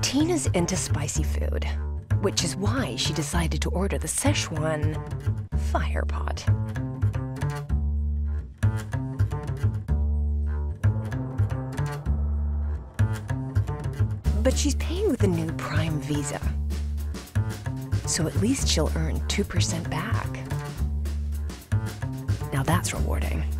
Tina's into spicy food, which is why she decided to order the Szechuan fire pot. But she's paying with a new Prime Visa, so at least she'll earn 2% back. Now that's rewarding.